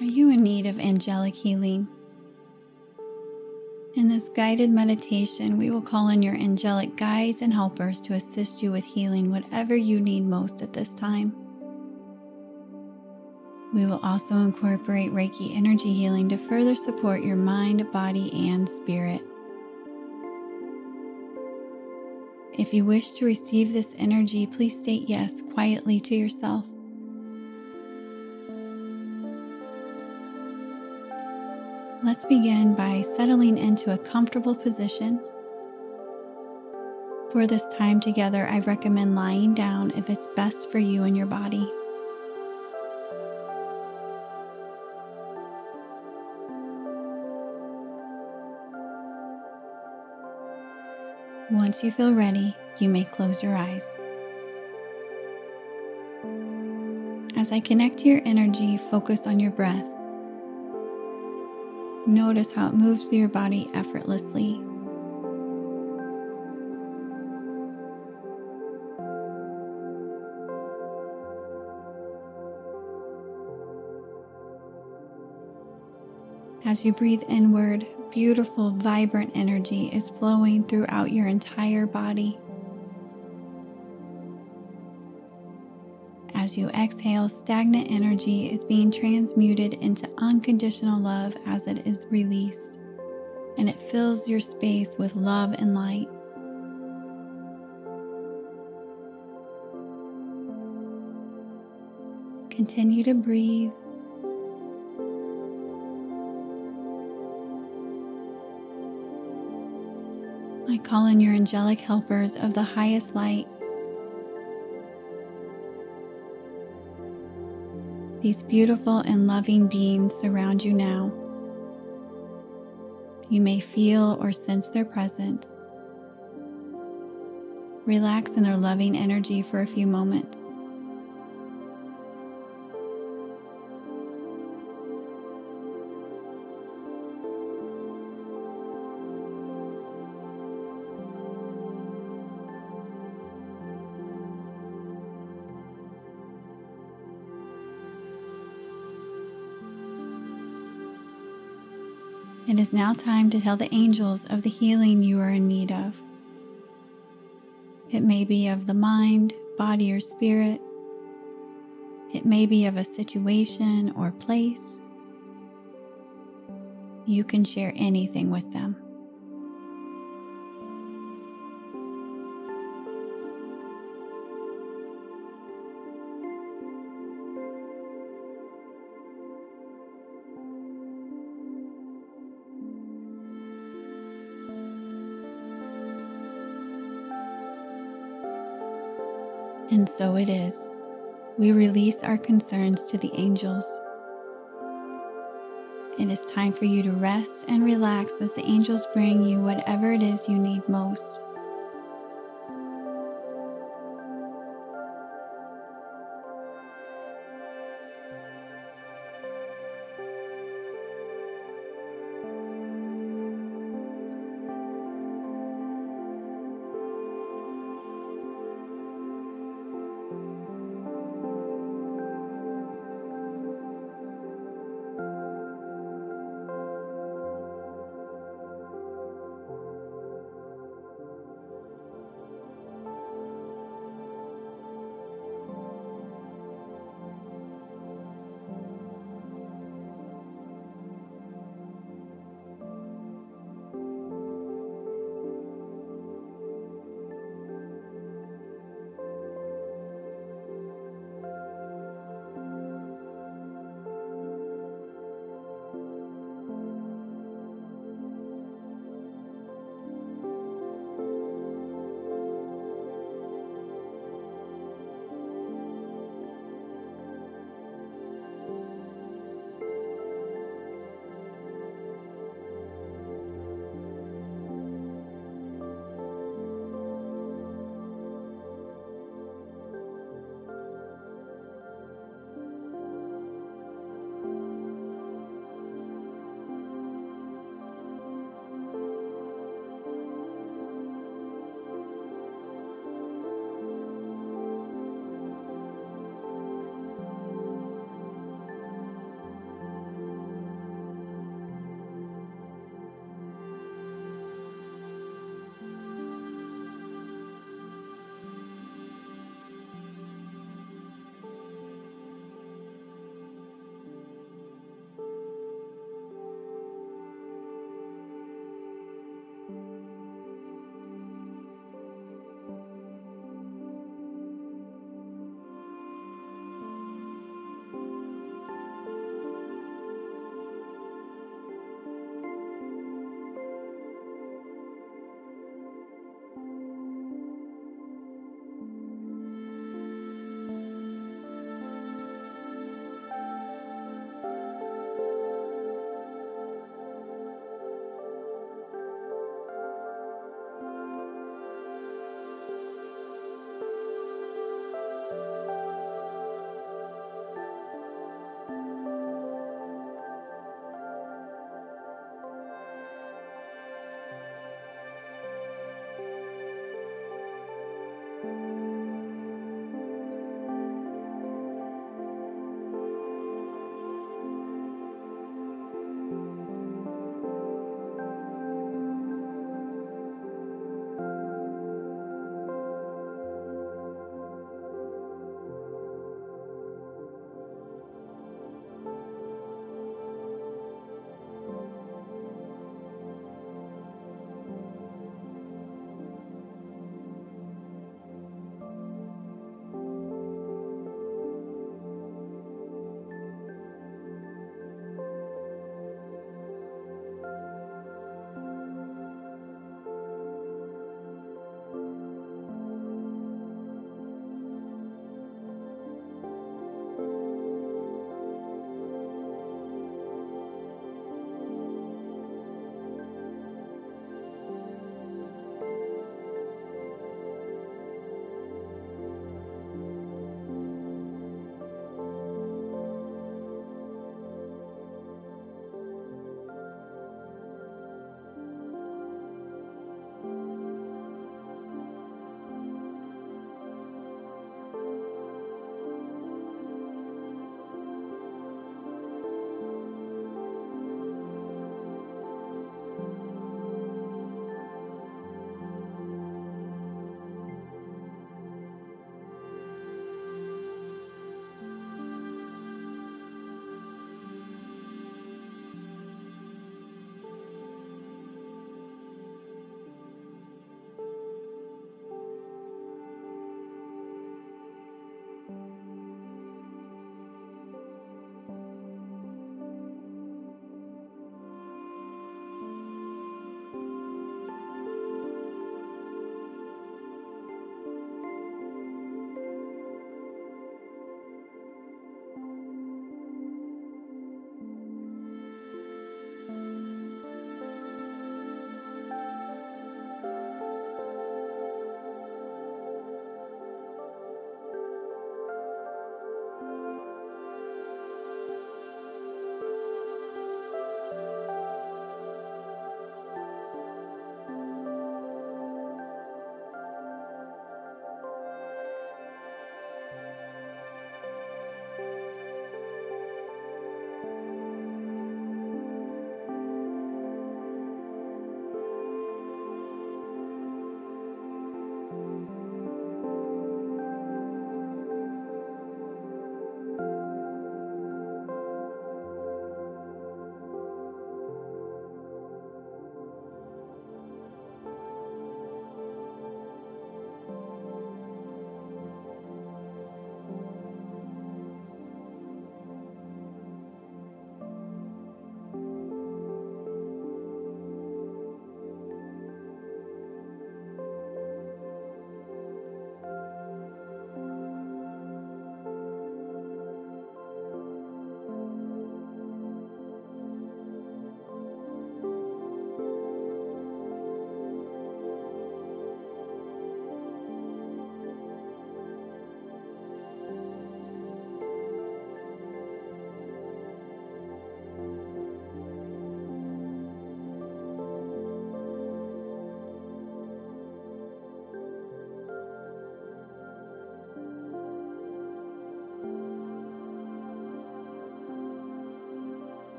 Are you in need of angelic healing? In this guided meditation, we will call in your angelic guides and helpers to assist you with healing whatever you need most at this time. We will also incorporate Reiki energy healing to further support your mind, body, and spirit. If you wish to receive this energy, please state yes quietly to yourself. Let's begin by settling into a comfortable position. For this time together, I recommend lying down if it's best for you and your body. Once you feel ready, you may close your eyes. As I connect to your energy, focus on your breath. Notice how it moves through your body effortlessly. As you breathe inward, beautiful, vibrant energy is flowing throughout your entire body. As you exhale, stagnant energy is being transmuted into unconditional love as it is released, and it fills your space with love and light. Continue to breathe. I call in your angelic helpers of the highest light. These beautiful and loving beings surround you now. You may feel or sense their presence. Relax in their loving energy for a few moments. It is now time to tell the angels of the healing you are in need of. It may be of the mind, body, or spirit. It may be of a situation or place. You can share anything with them. And so it is. We release our concerns to the angels. It is time for you to rest and relax as the angels bring you whatever it is you need most.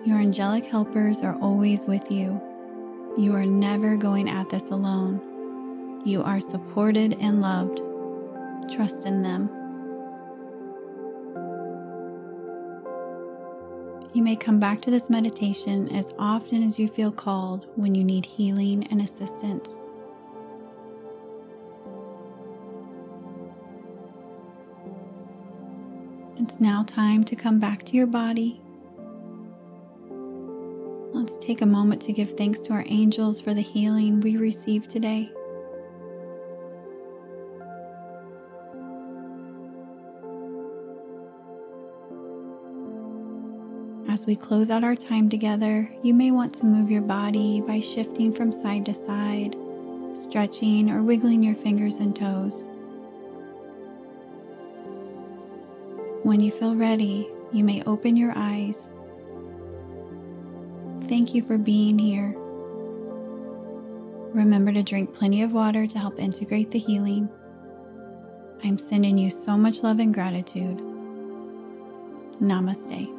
Your angelic helpers are always with you. You are never going at this alone. You are supported and loved. Trust in them. You may come back to this meditation as often as you feel called when you need healing and assistance. It's now time to come back to your body. Let's take a moment to give thanks to our angels for the healing we received today. As we close out our time together, you may want to move your body by shifting from side to side, stretching or wiggling your fingers and toes. When you feel ready, you may open your eyes. Thank you for being here. Remember to drink plenty of water to help integrate the healing. I'm sending you so much love and gratitude. Namaste.